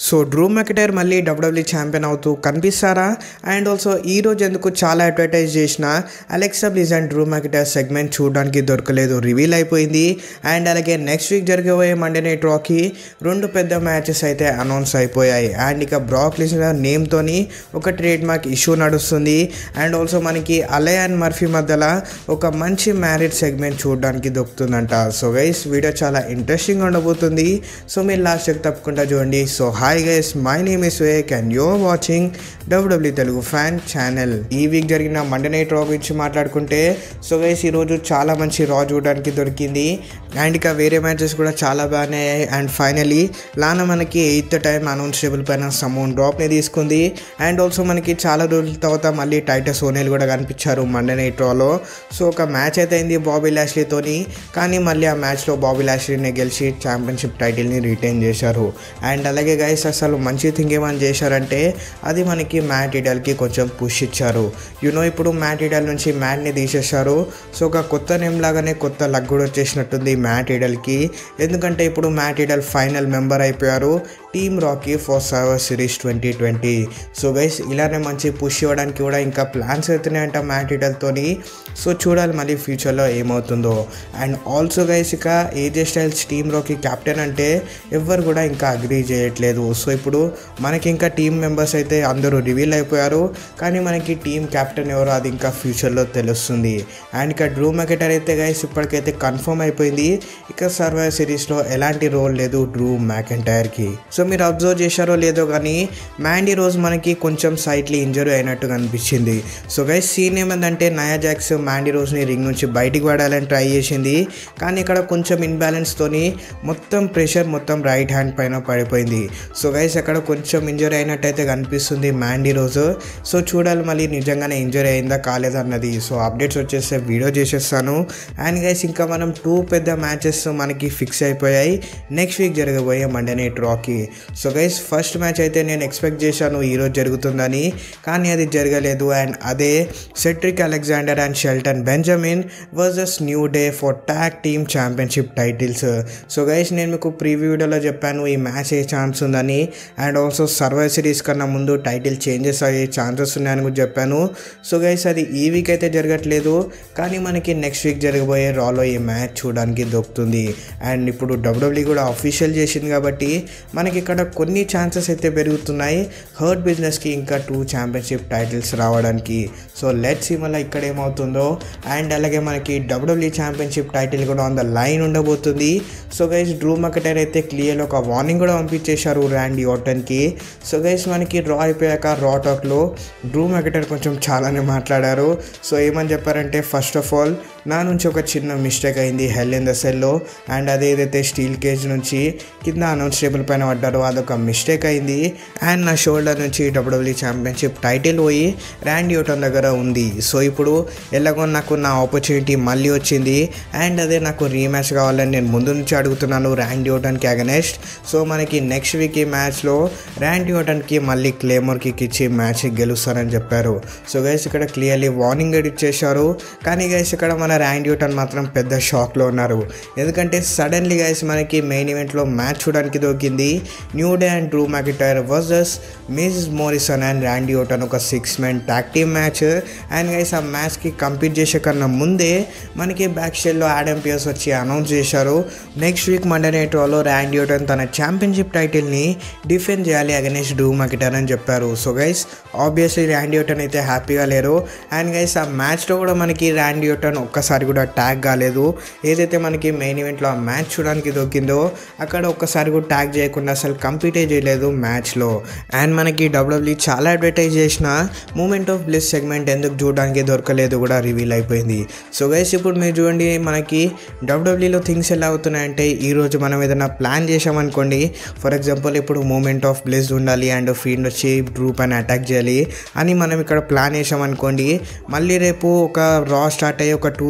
So Drew మెకటైర్ మళ్ళీ W W champion అవుతూ కనిపిస్తారా? And also ఈరోజు ఎందుకు చాలా అడ్వర్టైజ్ చేసిన Alexa Bliss and Drew McIntyre segment చూడడానికి దొరకలేదు, రివీల్ అయిపోయింది. అండ్ అలాగే నెక్స్ట్ వీక్ జరగబోయే మండే నైట్ రాకి 2 పెద్ద మ్యాచెస్ అయితే అనౌన్స్ అయిపోయాయి. అండ్ ఇక బ్రాక్ లెస్నర్ నేమ్తోని ఒక ట్రేడ్ మార్క్ ఇష్యూ నడుస్తుంది. అండ్ ఆల్సో మనకి అలయా అండ్ మర్ఫీ మధ్యలో ఒక మంచి మ్యారేజ్ సెగ్మెంట్ చూడడానికి దొరుకుతుందంట. సో గైస్ వీడియో చాలా ఇంట్రెస్టింగ్ ఉండబోతుంది. సో మీరు లాస్ట్ తప్పకుండా చూడండి. So hi guys, my name is Vivek and you're watching WWE Telugu fan channel. ఈ వీక్ జరిగిన మండే నైట్ రా గురించి మాట్లాడుకుంటే, సో గైస్ ఈరోజు చాలా మంచి రా చూడడానికి దొరికింది. అండ్ ఇక వేరే మ్యాచెస్ కూడా చాలా బాగున్నాయి. అండ్ ఫైనలీ లానా మనకి 8th టైం అనౌన్స్ టేబుల్ పైన సమౌన్ డ్రాప్ని తీసుకుంది. అండ్ ఆల్సో మనకి చాలా రోజుల తర్వాత మళ్ళీ టైటస్ ఓనెల్ కూడా కనిపించారు మండే నైట్ రాలో. సో ఒక మ్యాచ్ అయితే అయింది బాబీ లాష్లీతోని, కానీ మళ్ళీ ఆ మ్యాచ్లో బాబీ లాష్లీని గెలిచి ఛాంపియన్షిప్ టైటిల్ని రిటైన్ చేశారు. అండ్ అలాగే గైస్ అసలు మంచి థింగ్ ఏమని చేశారంటే అది మనకి మ్యాట్ ఈడల్కి కొంచెం పుష్ ఇచ్చారు. ఇప్పుడు మ్యాట్ ఈడల్ నుంచి మ్యాట్ని తీసేశారు. సో ఒక కొత్త నేమ్ లాగానే కొత్త లక్ కూడా వచ్చేసినట్టుంది మ్యాట్ ఈడల్కి. ఎందుకంటే ఇప్పుడు మ్యాట్ ఈడల్ ఫైనల్ మెంబర్ అయిపోయారు టీమ్ రాకీ for Survivor Series 2020. So guys ఇలానే మంచి పుష్ ఇవ్వడానికి కూడా ఇంకా ప్లాన్స్ అవుతున్నాయంట మ్యాట్ ఈడల్తోని. సో చూడాలి మళ్ళీ ఫ్యూచర్లో ఏమవుతుందో. అండ్ ఆల్సో గైస్ ఇక ఏజే స్టైల్స్ టీమ్ రాకీ కెప్టెన్ అంటే ఎవ్వరు కూడా ఇంకా అగ్రీ చేయట్లేదు. సో ఇప్పుడు మనకి ఇంకా టీమ్ మెంబర్స్ అయితే అందరూ రివీల్ అయిపోయారు, కానీ మనకి టీమ్ కెప్టెన్ ఎవరో అది ఇంకా ఫ్యూచర్లో తెలుస్తుంది. అండ్ ఇక డ్రూ మెకటైర్ అయితే గైస్ ఇప్పటికైతే కన్ఫర్మ్ అయిపోయింది. ఇక సర్వైవర్ సిరీస్లో ఎలాంటి రోల్ లేదు డ్రూ మెకటైర్కి. సో మీరు అబ్జర్వ్ చేశారో లేదో కానీ మ్యాండీ రోజ్ మనకి కొంచెం సైట్లీ ఇంజరీ అయినట్టు కనిపించింది. సో గైస్ సీన్ ఏమైందంటే నయా జాక్స్ మ్యాండీ రోజ్ని రింగ్ నుంచి బయటికి పడాలని ట్రై చేసింది, కానీ ఇక్కడ కొంచెం ఇన్బ్యాలెన్స్తోని మొత్తం ప్రెషర్ మొత్తం రైట్ హ్యాండ్ పైన పడిపోయింది. సో గైస్ అక్కడ కొంచెం ఇంజరీ అయినట్టయితే కనిపిస్తుంది మ్యాండీ రోజు. సో చూడాలి మళ్ళీ నిజంగానే ఇంజరీ అయిందా కాలేదా అన్నది. సో అప్డేట్స్ వచ్చేస్తే వీడియో చేసేస్తాను. అండ్ గైస్ ఇంకా మనం 2 పెద్ద మ్యాచెస్ మనకి ఫిక్స్ అయిపోయాయి నెక్స్ట్ వీక్ జరగబోయే మండే నైట్ రాకి. సో గైస్ ఫస్ట్ మ్యాచ్ అయితే నేను ఎక్స్పెక్ట్ చేశాను ఈరోజు జరుగుతుందని, కానీ అది జరగలేదు. అండ్ అదే Cedric Alexander and Shelton Benjamin versus New Day for tag team championship titles. So guys నేను మీకు ప్రీవ్యూ వీడియోలో చెప్పాను ఈ మ్యాచ్ అయ్యే ఛాన్స్ ఉందని. అండ్ ఆల్సో సర్వైవర్ సిరీస్ కన్నా ముందు టైటిల్ చేంజెస్ అయ్యే ఛాన్సెస్ ఉన్నాయని కూడా చెప్పాను. సో గైస్ అది ఈ వీక్ అయితే జరగట్లేదు, కానీ మనకి నెక్స్ట్ వీక్ జరగబోయే రాలో ఈ మ్యాచ్ చూడడానికి దొరుకుతుంది. అండ్ ఇప్పుడు డబ్ల్యూడబ్ల్యూ కూడా అఫీషియల్ చేసింది కాబట్టి మనకి ఇక్కడ కొన్ని ఛాన్సెస్ అయితే పెరుగుతున్నాయి హర్ట్ బిజినెస్కి ఇంకా 2 ఛాంపియన్షిప్ టైటిల్స్ రావడానికి. సో లెట్స్ సీ మళ్ళీ ఇక్కడ ఏమవుతుందో. అండ్ అలాగే మనకి డబ్ల్యూడబ్ల్యూ ఛాంపియన్షిప్ టైటిల్ కూడా ఆన్ ద లైన్ ఉండబోతుంది. సో గైస్ డ్రూ మెకటైర్ అయితే క్లియర్లో ఒక వార్నింగ్ కూడా పంపించేశారు ర్యాండీ ఆర్టన్కి. సో గైస్ మనకి డ్రా అయిపోయాక రా టాక్లో డ్రూ మెకటైర్ కొంచెం చాలానే మాట్లాడారు. సో ఏమని చెప్పారంటే ఫస్ట్ ఆఫ్ ఆల్ నా నుంచి ఒక చిన్న మిస్టేక్ అయింది హెల్ ఇన్ ద సెల్లో. అండ్ అదేదైతే స్టీల్ కేజ్ నుంచి కింద అనౌన్స్ టేబుల్ పైన పడ్డారో అదొక మిస్టేక్ అయింది. అండ్ నా షోల్డర్ నుంచి డబ్ల్యూడబ్ల్యూ ఛాంపియన్షిప్ టైటిల్ పోయి ర్యాండీ ఆర్టన్ దగ్గర ఉంది. సో ఇప్పుడు ఎలాగో నాకు నా ఆపర్చునిటీ మళ్ళీ వచ్చింది. అండ్ అదే నాకు రీమ్యాచ్ కావాలని నేను ముందు నుంచి అడుగుతున్నాను ర్యాండీ ఆర్టన్కి అగెనెస్ట్. సో మనకి నెక్స్ట్ వీక్ ఈ మ్యాచ్లో ర్యాండీ ఆర్టన్కి మళ్ళీ క్లేమోర్ కిక్ ఇచ్చి మ్యాచ్ గెలుస్తారని చెప్పారు. సో గైస్ ఇక్కడ క్లియర్లీ వార్నింగ్ ఇచ్చేశారు. కానీ గైస్ ఇక్కడ మన ర్యాండీ ఆర్టన్ మాత్రం పెద్ద షాక్లో ఉన్నారు. ఎందుకంటే సడన్లీ గైస్ మనకి మెయిన్ ఈవెంట్లో మ్యాచ్ చూడడానికి దొరికింది New Day and Drew McIntyre versus Miz Morrison and Randy Orton ఒక 6-man tag team match. And guys ఆ మ్యాచ్కి కంప్లీట్ చేసే కన్నా ముందే మనకి బ్యాక్ స్టేజ్లో ఆడమ్ పియర్స్ వచ్చి అనౌన్స్ చేశారు నెక్స్ట్ వీక్ మండే నైట్ రాలో ర్యాండీ ఆర్టన్ తన ఛాంపియన్షిప్ టైటిల్ని డిఫెండ్ చేయాలి అగెనెస్ట్ డ్రూ మెకటైర్ అని చెప్పారు. So guys obviously Randy Orton అయితే హ్యాపీగా లేరు. అండ్ గైస్ ఆ మ్యాచ్లో కూడా మనకి ర్యాండీ ఆర్టన్ ఒక్కసారి కూడా ట్యాగ్ కాలేదు. ఏదైతే మనకి మెయిన్ ఈవెంట్లో ఆ మ్యాచ్ చూడడానికి దొరికిందో అక్కడ ఒక్కసారి కూడా ట్యాగ్ చేయకుండా అసలు కంప్లీటే చేయలేదు మ్యాచ్లో. అండ్ మనకి డబ్ల్యూడబ్ల్యూ చాలా అడ్వర్టైజ్ చేసిన మూమెంట్ ఆఫ్ బ్లిస్ సెగ్మెంట్ ఎందుకు చూడడానికి దొరకలేదు కూడా రివీల్ అయిపోయింది. సో గైస్ ఇప్పుడు మీరు చూడండి మనకి డబ్ల్యూడబ్ల్యూలో థింగ్స్ ఎలా అవుతున్నాయంటే ఈరోజు మనం ఏదైనా ప్లాన్ చేసామనుకోండి, ఫర్ ఎగ్జాంపుల్ ఇప్పుడు మూమెంట్ ఆఫ్ బ్లిస్ ఉండాలి అండ్ ఫీల్డ్ వచ్చి డ్రూ పైన అటాక్ చేయాలి అని మనం ఇక్కడ ప్లాన్ చేసామనుకోండి, మళ్ళీ రేపు ఒక రా స్టార్ట్ అయ్యి ఒక 2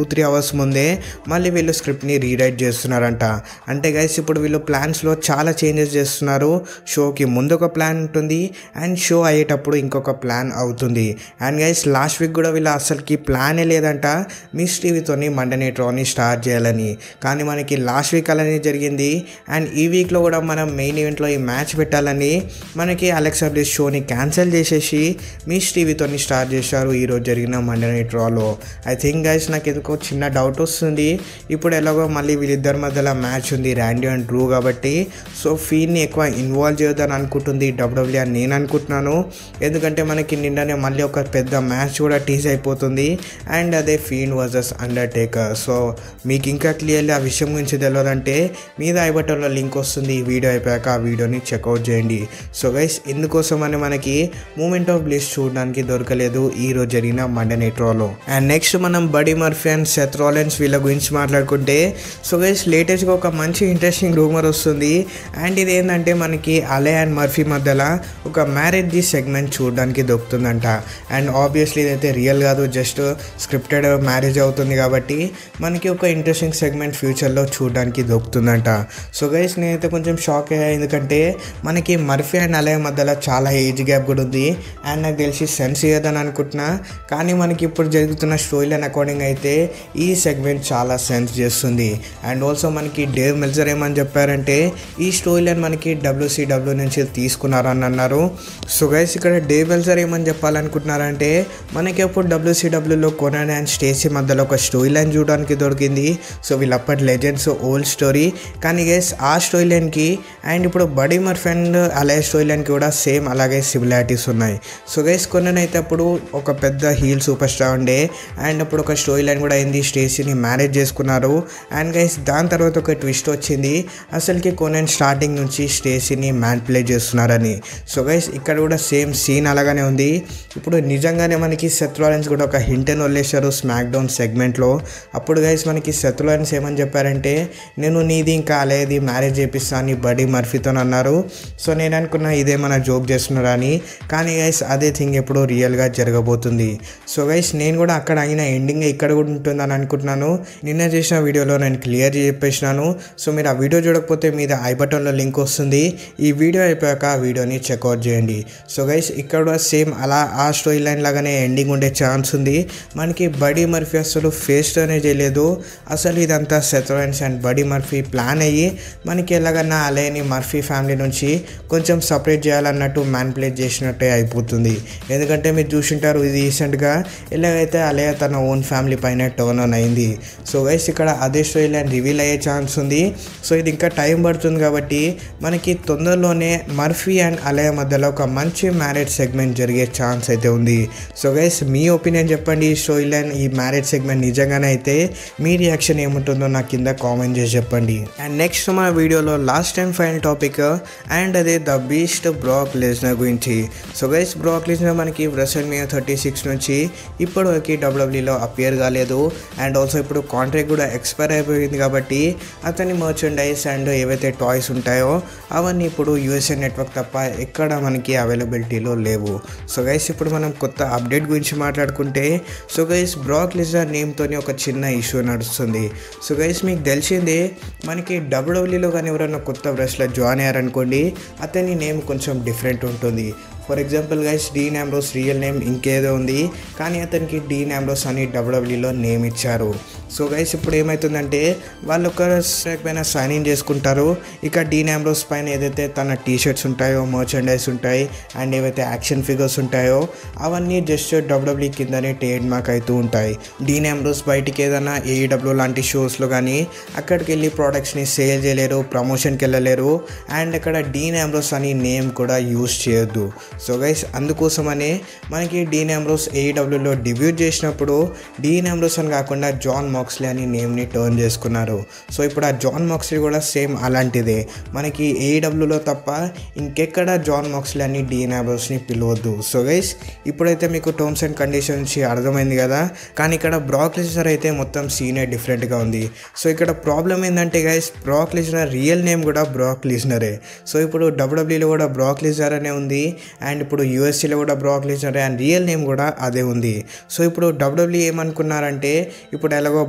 2-3 అవర్స్ ముందే మళ్ళీ వీళ్ళు స్క్రిప్ట్ని రీరైట్ చేస్తున్నారంట. అంటే గైస్ ఇప్పుడు వీళ్ళు ప్లాన్స్లో చాలా చేంజెస్ చేస్తున్నారు. షోకి ముందు ఒక ప్లాన్ ఉంటుంది అండ్ షో అయ్యేటప్పుడు ఇంకొక ప్లాన్ అవుతుంది. అండ్ గైస్ లాస్ట్ వీక్ కూడా వీళ్ళు అసలుకి ప్లానే లేదంట మిస్ టీవీతోని మండే నైట్ రాని స్టార్ట్ చేయాలని. కానీ మనకి లాస్ట్ వీక్ అలానే జరిగింది. అండ్ ఈ వీక్లో కూడా మనం మెయిన్ ఈవెంట్లో ఈ మ్యాచ్ పెట్టాలని మనకి అలెక్సా బ్లిస్ షోని క్యాన్సిల్ చేసేసి మిస్ టీవీతోని స్టార్ట్ చేశారు ఈరోజు జరిగిన మండే నైట్ రాలో. ఐ థింక్ గైస్ నాకు ఎందుకో చిన్న డౌట్ వస్తుంది. ఇప్పుడు ఎలాగో మళ్ళీ వీళ్ళిద్దరి మధ్యలో మ్యాచ్ ఉంది ర్యాండీ అండ్ డ్రూ కాబట్టి సో ఫీడ్ని ఎక్కువ ఇన్వాల్వ్ చేయొద్దని అనుకుంటుంది డబ్ల్యూడబ్ల్యూఈ అని నేను అనుకుంటున్నాను. ఎందుకంటే మనకి నిన్ననే మళ్ళీ ఒక పెద్ద మ్యాచ్ కూడా టీజ్ అయిపోతుంది అండ్ అదే ఫీడ్ వర్సెస్ అండర్టేకర్. సో మీకు ఇంకా క్లియర్లీ ఆ విషయం గురించి తెలియదంటే మీద ఐ బటన్లో లింక్ వస్తుంది. ఈ వీడియో అయిపోయాక ఆ వీడియోని చెక్అవుట్ చేయండి. సో గైస్ ఇందుకోసం అని మనకి మూమెంట్ ఆఫ్ బ్లిస్ చూడడానికి దొరకలేదు ఈరోజు జరిగిన మండే నైట్ రాలో. అండ్ నెక్స్ట్ మనం Buddy Murphy and Seth Rollins వీళ్ళ గురించి మాట్లాడుకుంటే సో గైస్ లేటెస్ట్గా ఒక మంచి ఇంట్రెస్టింగ్ రూమర్ వస్తుంది. అండ్ ఇది ఏంటంటే మనకి అలే అండ్ మర్ఫీ మధ్యలో ఒక మ్యారేజ్ సెగ్మెంట్ చూడడానికి దొరుకుతుందంట. అండ్ ఆబ్వియస్లీ ఇదైతే రియల్ కాదు, జస్ట్ స్క్రిప్టెడ్ మ్యారేజ్ అవుతుంది కాబట్టి మనకి ఒక ఇంట్రెస్టింగ్ సెగ్మెంట్ ఫ్యూచర్లో చూడడానికి దొరుకుతుందంట. సో గైస్ నేనైతే కొంచెం షాక్ అయ్యా, ఎందుకంటే మనకి మర్ఫీ అండ్ అలే మధ్యలో చాలా ఏజ్ గ్యాప్ కూడా ఉంది. అండ్ నాకు తెలిసి సెన్స్ ఇయ్యదని అనుకుంటున్నా, కానీ మనకి ఇప్పుడు జరుగుతున్న స్టోరీ లైన్ అకార్డింగ్ అయితే ఈ సెగ్మెంట్ చాలా సెన్స్ చేస్తుంది. అండ్ ఆల్సో మనకి డేవ్ మెల్జర్ ఏమని చెప్పారంటే ఈ స్టోరీ లైన్ మనకి WCW నుంచి తీసుకున్నారని అన్నారు. సో గైస్ ఇక్కడ డేవ్ మెల్జర్ ఏమని చెప్పాలనుకుంటున్నారంటే మనకి అప్పుడు WCWలో కోనాన్ అండ్ స్టేసీ మధ్యలో ఒక స్టోరీ లైన్ చూడడానికి దొరికింది. సో వీళ్ళప్పటి లెజెండ్స్ ఓల్డ్ స్టోరీ, కానీ గైస్ ఆ స్టోరీ లైన్కి అండ్ ఇప్పుడు Buddy Murphy and Aalyah story లైన్కి కూడా సేమ్ అలాగే సిమిలారిటీస్ ఉన్నాయి. సో గైస్ కోనాన్ అయితే అప్పుడు ఒక పెద్ద హీల్ సూపర్ స్టార్ ఉండే అండ్ అప్పుడు ఒక స్టోరీ లైన్ కూడా అయింది, స్టేసీని మ్యారేజ్ చేసుకున్నారు. అండ్ గైస్ దాని తర్వాత ఒక ట్విస్ట్ వచ్చింది, అసలుకి కోనాన్ స్టార్టింగ్ నుంచి స్టేసీని మ్యానిపులేట్ చేస్తున్నారని. సో గైస్ ఇక్కడ కూడా సేమ్ సీన్ అలాగానే ఉంది. ఇప్పుడు నిజంగానే మనకి సెత్ రాలిన్స్ కూడా ఒక హింట్ అని వదిలేశారు స్మాక్ డౌన్ సెగ్మెంట్లో. అప్పుడు గైస్ మనకి సెత్ రాలిన్స్ ఏమని చెప్పారంటే నేను నీది ఇంకా అలేది మ్యారేజ్ చేపిస్తా అని బడీ మర్ఫీతో అన్నారు. సో నేను అనుకున్నా ఇదే మన జోక్ చేస్తున్నారా అని, కానీ గైస్ అదే థింగ్ ఎప్పుడు రియల్గా జరగబోతుంది. సో గైస్ నేను కూడా అక్కడ అయిన ఎండింగ్ ఇక్కడ కూడా ఉంటుందని అనుకుంటున్నాను. నిన్న చేసిన వీడియోలో నేను క్లియర్ చెప్పేసినాను. సో మీరు ఆ వీడియో చూడకపోతే మీద ఐ బటన్లో లింక్ వస్తుంది. ఈ వీడియో అయిపోయాక ఆ వీడియోని చెక్అవుట్ చేయండి. సో గైస్ ఇక్కడ కూడా సేమ్ అలా ఆ స్టోరీ లైన్ లాగానే ఎండింగ్ ఉండే ఛాన్స్ ఉంది. మనకి బడీ మర్ఫీ అసలు ఫేస్టోనే చేయలేదు, అసలు ఇదంతా Seth Rollins and Buddy Murphy plan అయ్యి మనకి ఎలాగన్నా అలేని మర్ఫీ ఫ్యామిలీ నుంచి కొంచెం సపరేట్ చేయాలన్నట్టు మ్యానిపులేట్ చేసినట్టే అయిపోతుంది. ఎందుకంటే మీరు చూసింటారు ఇది రీసెంట్గా ఎలాగైతే అలే తన ఓన్ ఫ్యామిలీ పైన టర్న్ ఆన్ అయింది. సో గైస్ ఇక్కడ అదే స్టోరీ లైన్ రివీల్ అయ్యే ఛాన్స్ ఉంది. సో ఇది ఇంకా టైం పడుతుంది కాబట్టి మనకి తొందరలోనే మర్ఫీ అండ్ అలే మధ్యలో ఒక మంచి మ్యారేజ్ సెగ్మెంట్ జరిగే ఛాన్స్ అయితే ఉంది. సో గైస్ మీ ఒపీనియన్ చెప్పండి, ఈ స్టోరీ లైన్ ఈ మ్యారేజ్ సెగ్మెంట్ నిజంగానే అయితే మీ రియాక్షన్ ఏముంటుందో నాకు కింద కామెంట్ చేసి చెప్పండి. అండ్ నెక్స్ట్ మన వీడియోలో last and final topic and అదే ద బీస్ట్ బ్రాక్ లెస్నర్ గురించి. సో గైస్ బ్రాక్ లెస్నర్ మనకి WrestleMania 36 నుంచి ఇప్పటివరకు WWEలో అపియర్ కాలేదు. అండ్ ఆల్సో ఇప్పుడు కాంట్రాక్ట్ కూడా ఎక్స్పైర్ అయిపోయింది కాబట్టి అతని మర్చెండైజ్ అండ్ ఏవైతే టాయ్స్ ఉంటాయో అవన్నీ ఇప్పుడు USA నెట్వర్క్ తప్ప ఎక్కడ మనకి అవైలబిలిటీలో లేవు. సో గైస్ ఇప్పుడు మనం కొత్త అప్డేట్ గురించి మాట్లాడుకుంటే సో గైస్ బ్రాక్ లెస్నర్ నేమ్తోని ఒక చిన్న ఇష్యూ నడుస్తుంది. సో గైస్ మీకు తెలిసిందే మనకి WWEలో కానీ ఎవరైనా కొత్త రెస్లర్ జాయిన్ అయ్యారనుకోండి అతని నేమ్ కొంచెం డిఫరెంట్ ఉంటుంది. For example guys Dean Ambrose real name ఇంకేదో ఉంది, కానీ అతనికి డీన్ ఆంబ్రోస్ అని WWEలో నేమ్ ఇచ్చారు. సో గైస్ ఇప్పుడు ఏమవుతుందంటే వాళ్ళు ఒక పైన సైన్ ఇన్ చేసుకుంటారు. ఇక డీన్ ఆంబ్రోస్ పైన ఏదైతే తన టీషర్ట్స్ ఉంటాయో మర్చెండైజ్ ఉంటాయి అండ్ ఏవైతే యాక్షన్ ఫిగర్స్ ఉంటాయో అవన్నీ జస్ట్ WWE కిందనే ట్రేడ్ మార్క్ అవుతూ ఉంటాయి. డీన్ ఆంబ్రోస్ బయటికి ఏదైనా AEW లాంటి షోస్లో కానీ అక్కడికి వెళ్ళి ప్రోడక్ట్స్ని సేల్ చేయలేరు, ప్రమోషన్కి వెళ్ళలేరు అండ్ అక్కడ డీన్ ఆంబ్రోస్ అని నేమ్ కూడా యూజ్ చేయొద్దు. సో గైస్ అందుకోసమనే మనకి డీన్ ఆంబ్రోస్ AEWలో డెబ్యూట్ చేసినప్పుడు డీన్ ఆంబ్రోస్ అని కాకుండా జాన్ మాక్స్లీ అని నేమ్ని టర్న్ చేసుకున్నారు. సో ఇప్పుడు ఆ జాన్ మాక్స్లీ కూడా సేమ్ అలాంటిదే, మనకి AEWలో తప్ప ఇంకెక్కడ జాన్ మాక్స్లీ అని డీన్ ఆంబ్రోస్ని పిలవద్దు. సో గైస్ ఇప్పుడైతే మీకు టర్మ్స్ అండ్ కండిషన్స్ అర్థమైంది కదా, కానీ ఇక్కడ బ్రాక్ లెస్నర్ అయితే మొత్తం సీనే డిఫరెంట్గా ఉంది. సో ఇక్కడ ప్రాబ్లం ఏంటంటే guys Brock Lesnar real name కూడా బ్రాక్ లెస్నరే. సో ఇప్పుడు WWEలో కూడా బ్రాక్ లెస్నర్ అనే ఉంది అండ్ ఇప్పుడు USAలో కూడా Brock Lesnar and real name కూడా అదే ఉంది. సో ఇప్పుడు WWE ఏమనుకున్నారంటే ఇప్పుడు ఎలాగో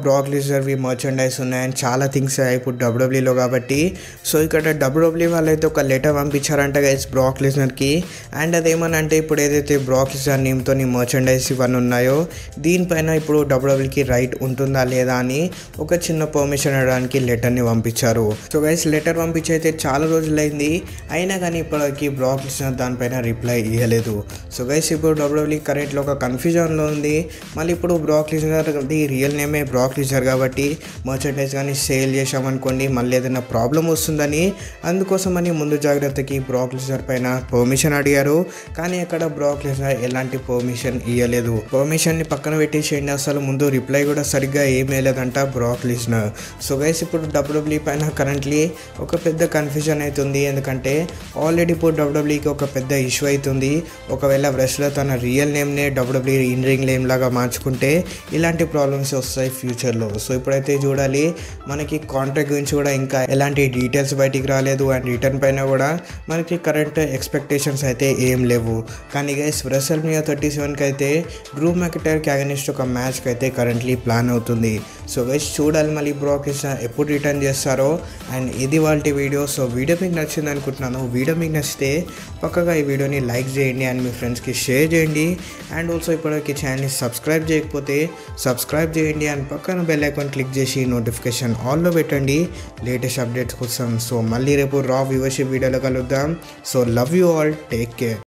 బ్రాక్ లిజర్వి మర్చెండైజ్ ఉన్నాయి అండ్ చాలా థింగ్స్ ఇప్పుడు డబ్ల్యూడబ్ల్యూలో కాబట్టి. సో ఇక్కడ డబ్ల్యూడబ్ల్యూ వాళ్ళైతే ఒక లెటర్ పంపించారంట గైస్ బ్రాక్ లిజర్కి. అండ్ అదేమనంటే ఇప్పుడు ఏదైతే బ్రాక్ లిజర్ నేమ్తో మర్చెండైజ్ ఇవన్నీ ఉన్నాయో దీనిపైన ఇప్పుడు డబ్ల్యూడబ్ల్యూకి రైట్ ఉంటుందా లేదా అని ఒక చిన్న పర్మిషన్ ఇవ్వడానికి లెటర్ని పంపించారు. సో గైస్ లెటర్ పంపించి అయితే చాలా రోజులైంది, అయినా కానీ ఇప్పటికి బ్రాక్ లిజర్ దానిపైన రిప్లై ఇవ్వలేదు. సో గైస్ ఇప్పుడు డబ్ల్యూడబ్ల్యూ కరెంట్లో ఒక కన్ఫ్యూజన్లో ఉంది. మళ్ళీ ఇప్పుడు బ్రాక్ లిజర్ది రియల్ నేమే బ్రాక్ లిజర్ కాబట్టి మర్చెండైజ్ కానీ సేల్ చేసామనుకోండి మళ్ళీ ఏదైనా ప్రాబ్లం వస్తుందని అందుకోసమని ముందు జాగ్రత్తకి బ్రాక్ లిజర్ పైన పర్మిషన్ అడిగారు. కానీ అక్కడ బ్రాక్ లిజర్ ఎలాంటి పర్మిషన్ ఇవ్వలేదు. పర్మిషన్ని పక్కన పెట్టేసేయండి, అసలు ముందు రిప్లై కూడా సరిగ్గా ఏం వేయలేదంట బ్రాక్ లిజర్. సో గైస్ ఇప్పుడు డబ్ల్యూడబ్ల్యూ పైన కరెంట్లీ ఒక పెద్ద కన్ఫ్యూజన్ అవుతుంది. ఎందుకంటే ఆల్రెడీ ఇప్పుడు డబ్ల్యూడబ్ల్యూకి ఒక పెద్ద ఇష్యూ అవుతుంది. ఒకవేళ రెస్లర్ తన రియల్ నేమ్నే డబ్ల్యూడబ్ల్యూ ఇన్ రింగ్ నేమ్ లాగా మార్చుకుంటే ఇలాంటి ప్రాబ్లమ్స్ వస్తాయి ఫ్యూచర్లో. సో ఇప్పుడైతే చూడాలి, మనకి కాంట్రాక్ట్ గురించి కూడా ఇంకా ఎలాంటి డీటెయిల్స్ బయటికి రాలేదు అండ్ రిటర్న్ పైన కూడా మనకి కరెంట్ ఎక్స్పెక్టేషన్స్ అయితే ఏం లేవు. కానీ గైస్ WrestleMania 37కి అయితే డ్రూ మెకింటైర్కి అగైనెస్ట్ ఒక మ్యాచ్కి అయితే కరెంట్లీ ప్లాన్ అవుతుంది. సో గైస్ చూడాలి మళ్ళీ బ్రాక్ లిజర్ ఎప్పుడు రిటర్న్ చేస్తారో. అండ్ ఇది వాళ్ళ వీడియో. సో వీడియో మీకు నచ్చింది అనుకుంటున్నాను. వీడియో మీకు నచ్చితే పక్కగా ఈ వీడియోని లైక్ చేయండి అండ్ మీ ఫ్రెండ్స్కి షేర్ చేయండి. అండ్ ఆల్సో ఇప్పటికి ఛానల్ని సబ్స్క్రైబ్ చేయకపోతే సబ్స్క్రైబ్ చేయండి అండ్ పక్కన బెల్ ఐకాన్ క్లిక్ చేసి నోటిఫికేషన్ ఆల్లో పెట్టండి లేటెస్ట్ అప్డేట్స్ కోసం. సో మళ్ళీ రేపు రా వ్యూవర్షిప్ వీడియోలో కలుద్దాం. So love you all, take care.